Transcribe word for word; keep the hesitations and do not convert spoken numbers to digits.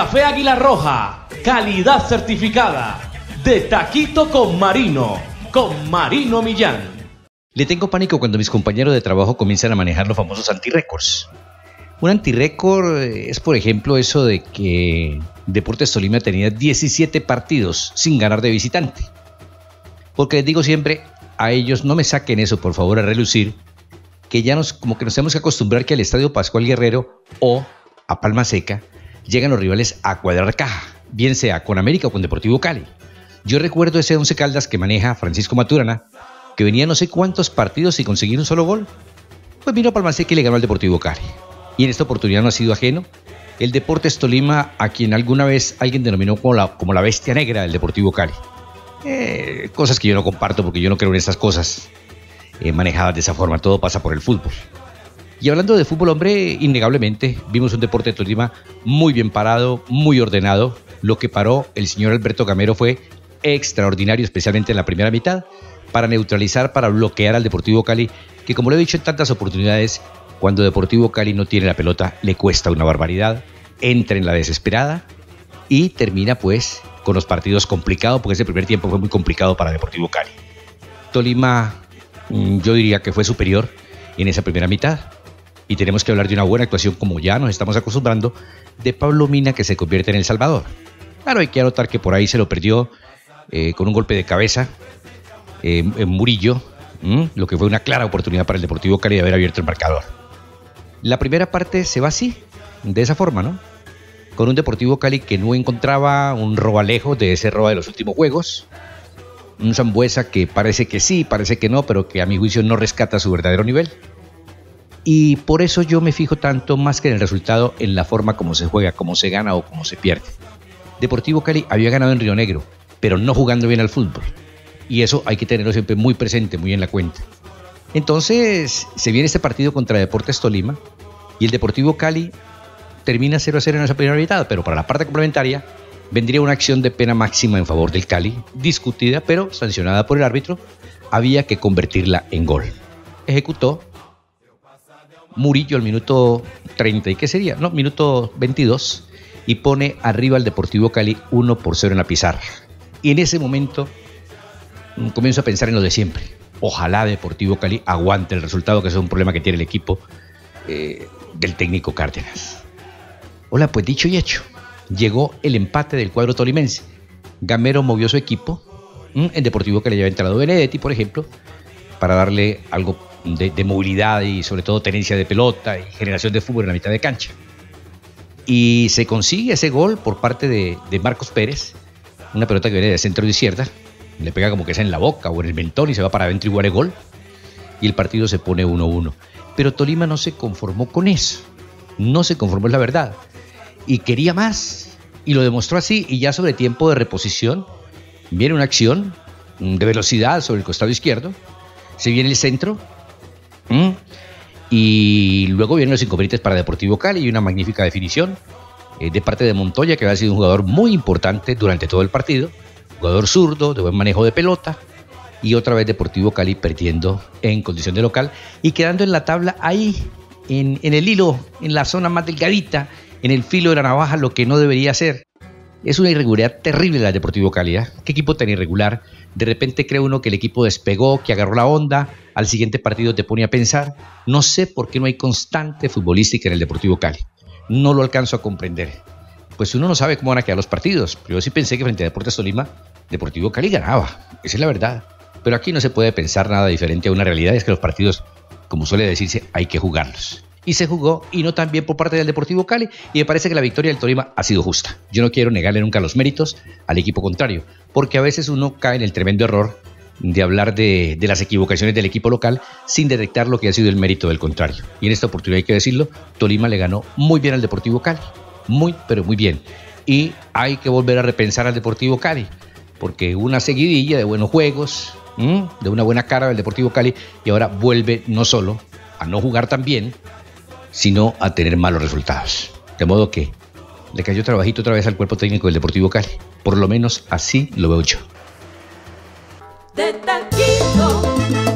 Café Águila Roja, calidad certificada. De taquito con Marino, con Marino Millán. Le tengo pánico cuando mis compañeros de trabajo comienzan a manejar los famosos antirécords. Un antirécord es, por ejemplo, eso de que Deportes Tolima tenía diecisiete partidos sin ganar de visitante. Porque les digo siempre, a ellos no me saquen eso, por favor, a relucir, que ya nos, como que nos tenemos que acostumbrar que al Estadio Pascual Guerrero o a Palma Seca llegan los rivales a cuadrar caja, bien sea con América o con Deportivo Cali. Yo recuerdo ese Once Caldas que maneja Francisco Maturana, que venía no sé cuántos partidos sin conseguir un solo gol. Pues vino a Palma Seca y le ganó al Deportivo Cali. Y en esta oportunidad no ha sido ajeno el Deportes Tolima, a quien alguna vez alguien denominó como la, como la bestia negra del Deportivo Cali. Eh, cosas que yo no comparto porque yo no creo en estas cosas eh, manejadas de esa forma. Todo pasa por el fútbol. Y hablando de fútbol, hombre, innegablemente vimos un Deportes Tolima muy bien parado, muy ordenado. Lo que paró el señor Alberto Gamero fue extraordinario, especialmente en la primera mitad, para neutralizar, para bloquear al Deportivo Cali, que como lo he dicho en tantas oportunidades, cuando Deportivo Cali no tiene la pelota le cuesta una barbaridad, entra en la desesperada y termina pues con los partidos complicados, porque ese primer tiempo fue muy complicado para Deportivo Cali. Tolima, yo diría que fue superior en esa primera mitad, y tenemos que hablar de una buena actuación, como ya nos estamos acostumbrando, de Pablo Mina, que se convierte en El Salvador. Claro, hay que anotar que por ahí se lo perdió Eh, con un golpe de cabeza eh, en Murillo, ¿m? Lo que fue una clara oportunidad para el Deportivo Cali de haber abierto el marcador. La primera parte se va así, de esa forma, ¿no? Con un Deportivo Cali que no encontraba un robalejo de ese roba de los últimos juegos, un Sambuesa que parece que sí, parece que no, pero que a mi juicio no rescata su verdadero nivel. Y por eso yo me fijo tanto, más que en el resultado, en la forma como se juega, cómo se gana o cómo se pierde. Deportivo Cali había ganado en Río Negro, pero no jugando bien al fútbol. Y eso hay que tenerlo siempre muy presente, muy en la cuenta. Entonces, se viene este partido contra Deportes Tolima y el Deportivo Cali termina cero a cero en esa primera mitad, pero para la parte complementaria vendría una acción de pena máxima en favor del Cali, discutida pero sancionada por el árbitro. Había que convertirla en gol. Ejecutó Murillo al minuto treinta, ¿y qué sería? No, minuto veintidós, y pone arriba al Deportivo Cali uno por cero en la pizarra. Y en ese momento comienzo a pensar en lo de siempre. Ojalá Deportivo Cali aguante el resultado, que es un problema que tiene el equipo eh, del técnico Cárdenas. Hola, pues dicho y hecho, llegó el empate del cuadro tolimense. Gamero movió su equipo. El Deportivo Cali lleva entrado Benedetti, por ejemplo, para darle algo de, de movilidad y sobre todo tenencia de pelota y generación de fútbol en la mitad de cancha. Y se consigue ese gol por parte de, de Marcos Pérez. Una pelota que viene de centro de izquierda, le pega como que es en la boca o en el mentón y se va para adentro y guarda gol. Y el partido se pone uno uno. Pero Tolima no se conformó con eso. No se conformó, es la verdad. Y quería más. Y lo demostró así. Y ya sobre tiempo de reposición, viene una acción de velocidad sobre el costado izquierdo. Se viene el centro. ¿Mm? Y luego vienen los inconvenientes para Deportivo Cali y una magnífica definición de parte de Montoya, que había sido un jugador muy importante durante todo el partido, jugador zurdo, de buen manejo de pelota, y otra vez Deportivo Cali perdiendo en condición de local y quedando en la tabla ahí, en, en el hilo, en la zona más delgadita, en el filo de la navaja, lo que no debería ser. Es una irregularidad terrible la de Deportivo Cali, ¿eh? ¿Qué equipo tan irregular? De repente cree uno que el equipo despegó, que agarró la onda, al siguiente partido te pone a pensar. No sé por qué no hay constante futbolística en el Deportivo Cali. No lo alcanzo a comprender. Pues uno no sabe cómo van a quedar los partidos. Yo sí pensé que frente a Deportes Tolima, Deportivo Cali ganaba. Esa es la verdad. Pero aquí no se puede pensar nada diferente a una realidad. Es que los partidos, como suele decirse, hay que jugarlos. Y se jugó, y no tan bien por parte del Deportivo Cali. Y me parece que la victoria del Tolima ha sido justa. Yo no quiero negarle nunca los méritos al equipo contrario, porque a veces uno cae en el tremendo error de hablar de, de las equivocaciones del equipo local sin detectar lo que ha sido el mérito del contrario. Y en esta oportunidad hay que decirlo, Tolima le ganó muy bien al Deportivo Cali, muy pero muy bien. Y hay que volver a repensar al Deportivo Cali, porque una seguidilla de buenos juegos, ¿m? de una buena cara del Deportivo Cali, y ahora vuelve no solo a no jugar tan bien, sino a tener malos resultados. De modo que le cayó trabajito otra vez al cuerpo técnico del Deportivo Cali. Por lo menos así lo veo yo. De taquito.